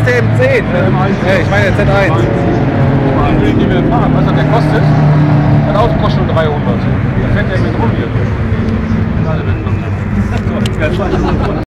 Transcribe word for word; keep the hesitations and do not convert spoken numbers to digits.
T M zehn. Ja, ich meine Z eins. Die wir fahren, was hat der kostet? Das Auto kostet nur dreihundert. Da fährt der mit rum hier.